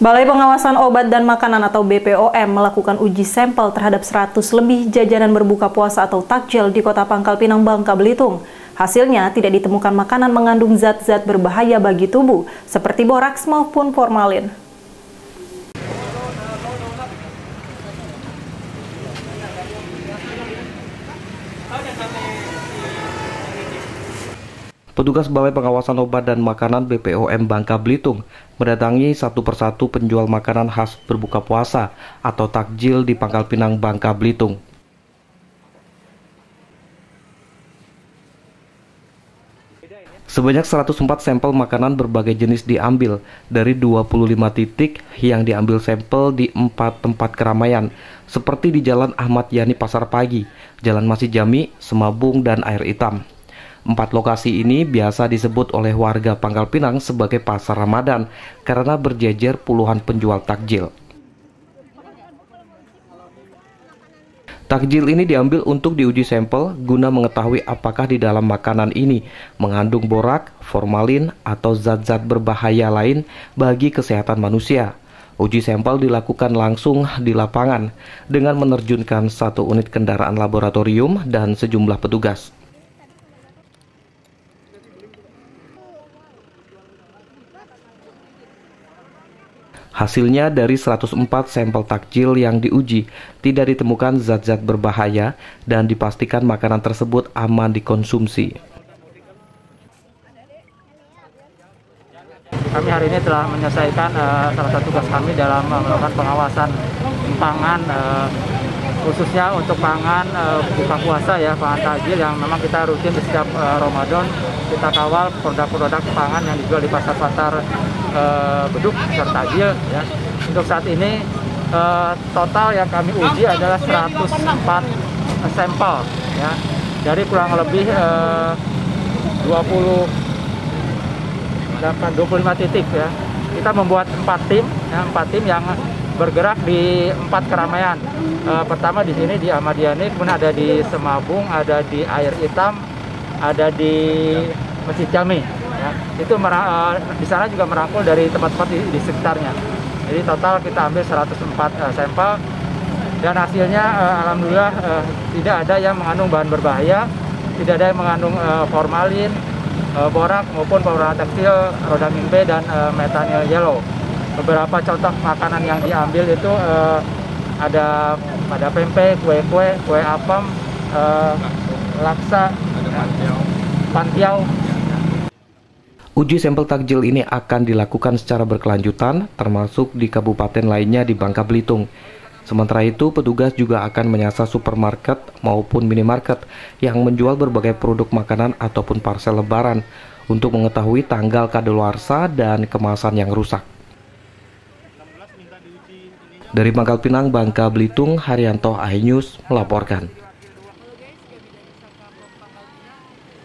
Balai Pengawasan Obat dan Makanan atau BPOM melakukan uji sampel terhadap 100 lebih jajanan berbuka puasa atau takjil di Kota Pangkal Pinang, Bangka Belitung. Hasilnya tidak ditemukan makanan mengandung zat-zat berbahaya bagi tubuh seperti boraks maupun formalin. Petugas Balai Pengawasan Obat dan Makanan BPOM Bangka Belitung mendatangi satu persatu penjual makanan khas berbuka puasa atau takjil di Pangkal Pinang, Bangka Belitung. Sebanyak 104 sampel makanan berbagai jenis diambil dari 25 titik yang diambil sampel di 4 tempat keramaian, seperti di Jalan Ahmad Yani Pasar Pagi, Jalan Masjid Jami, Semabung, dan Air Hitam. 4 lokasi ini biasa disebut oleh warga Pangkal Pinang sebagai Pasar Ramadan karena berjejer puluhan penjual takjil. Takjil ini diambil untuk diuji sampel guna mengetahui apakah di dalam makanan ini mengandung borak, formalin, atau zat-zat berbahaya lain bagi kesehatan manusia. Uji sampel dilakukan langsung di lapangan dengan menerjunkan 1 unit kendaraan laboratorium dan sejumlah petugas. Hasilnya dari 104 sampel takjil yang diuji, tidak ditemukan zat-zat berbahaya dan dipastikan makanan tersebut aman dikonsumsi. Kami hari ini telah menyelesaikan salah satu tugas kami dalam melakukan pengawasan pangan, khususnya untuk pangan buka puasa ya, pangan takjil yang memang kita rutin di setiap Ramadan. Kita kawal produk-produk pangan yang dijual di pasar-pasar beduk serta takjil ya. Untuk saat ini total yang kami uji adalah 104 sampel ya, dari kurang lebih 25 titik ya. Kita membuat 4 tim ya, 4 tim yang bergerak di 4 keramaian. Pertama di sini di Ahmad Yani, kemudian ada di Semabung, ada di Air Hitam, ada di Masjid Jami. Ya, itu di sana juga merangkul dari tempat-tempat di sekitarnya. Jadi total kita ambil 104 sampel dan hasilnya alhamdulillah tidak ada yang mengandung bahan berbahaya, tidak ada yang mengandung formalin, borak maupun pewarna tekstil, rhodamine B dan methyl yellow. Beberapa contoh makanan yang diambil itu ada pada pempek, kue apam, laksa, pantiau. Uji sampel takjil ini akan dilakukan secara berkelanjutan, termasuk di kabupaten lainnya di Bangka Belitung. Sementara itu, petugas juga akan menyasar supermarket maupun minimarket yang menjual berbagai produk makanan ataupun parsel lebaran untuk mengetahui tanggal kadaluarsa dan kemasan yang rusak. Dari Pangkal Pinang, Bangka Belitung, Haryanto, iNews melaporkan.